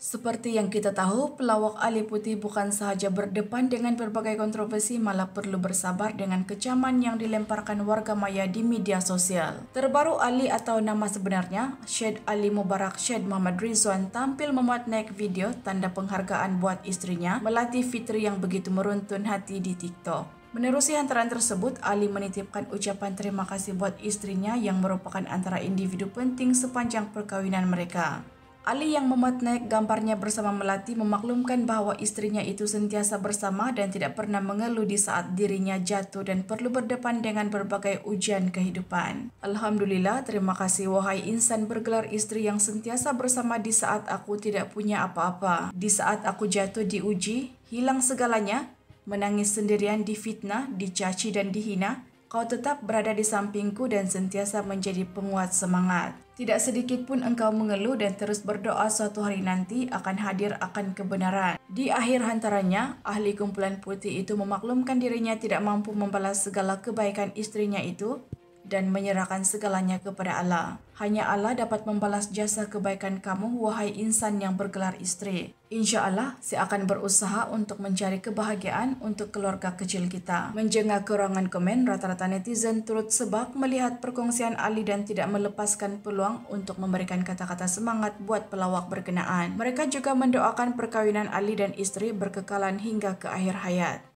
Seperti yang kita tahu, pelawak Ali Putih bukan sahaja berdepan dengan berbagai kontroversi, malah perlu bersabar dengan kecaman yang dilemparkan warga maya di media sosial. Terbaru, Ali atau nama sebenarnya, Syed Ali Mubarak Syed Muhammad Rizwan, tampil memuat naik video tanda penghargaan buat istrinya, Melati Fitri yang begitu meruntun hati di TikTok. Menerusi hantaran tersebut, Ali menitipkan ucapan terima kasih buat istrinya yang merupakan antara individu penting sepanjang perkawinan mereka. Ali yang memuat naik gambarnya bersama Melati memaklumkan bahwa istrinya itu sentiasa bersama dan tidak pernah mengeluh di saat dirinya jatuh dan perlu berdepan dengan berbagai ujian kehidupan. Alhamdulillah, terima kasih wahai insan bergelar istri yang sentiasa bersama di saat aku tidak punya apa-apa. Di saat aku jatuh diuji, hilang segalanya, menangis sendirian, difitnah, dicaci dan dihina, kau tetap berada di sampingku dan sentiasa menjadi penguat semangat. Tidak sedikit pun engkau mengeluh dan terus berdoa suatu hari nanti akan hadir akan kebenaran. Di akhir hantarannya, ahli kumpulan putih itu memaklumkan dirinya tidak mampu membalas segala kebaikan istrinya itu dan menyerahkan segalanya kepada Allah. Hanya Allah dapat membalas jasa kebaikan kamu, wahai insan yang bergelar istri. Insya Allah, saya akan berusaha untuk mencari kebahagiaan untuk keluarga kecil kita. Menjengah kerangan komen, rata-rata netizen turut sebab melihat perkongsian Ali dan tidak melepaskan peluang untuk memberikan kata-kata semangat buat pelawak berkenaan. Mereka juga mendoakan perkawinan Ali dan istri berkekalan hingga ke akhir hayat.